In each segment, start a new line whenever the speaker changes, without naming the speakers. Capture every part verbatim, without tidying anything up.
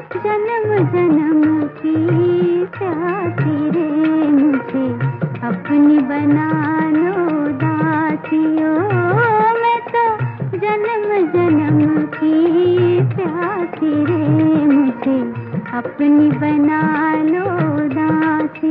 जन्म जन्म की प्यासी रे, मुझे अपनी बना लो दासियों। मैं तो जन्म जन्म की प्यासी रे, मुझे अपनी बना लो दासी।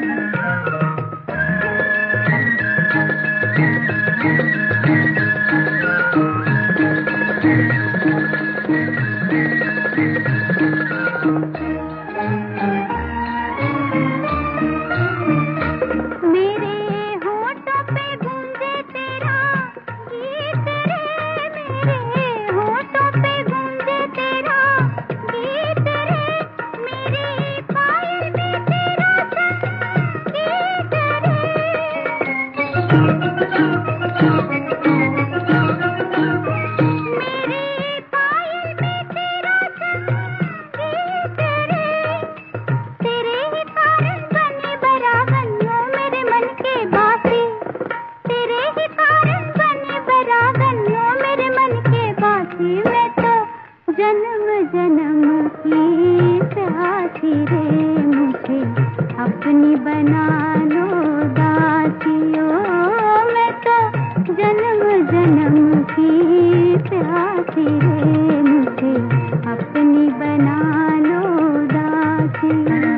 जन्म जन्म की प्यासी रे, मुझे अपनी बना लो दासियों। मैं तो जन्म जन्म की प्यासी रे, मुझे अपनी बना लो दासी।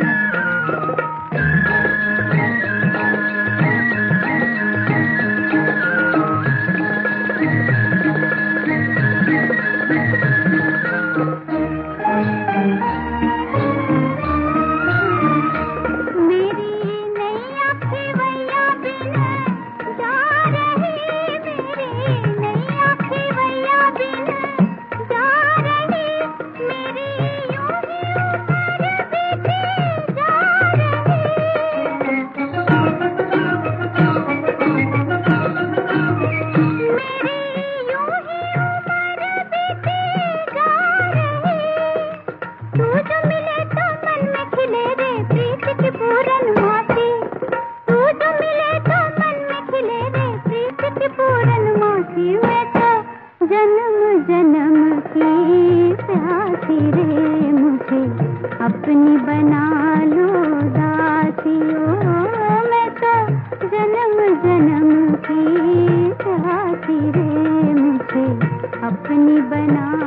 जन्म जन्म की प्यासी रे, मुझे अपनी बना लो दासियों। मैं तो जन्म जन्म की प्यासी रे, मुझे अपनी बना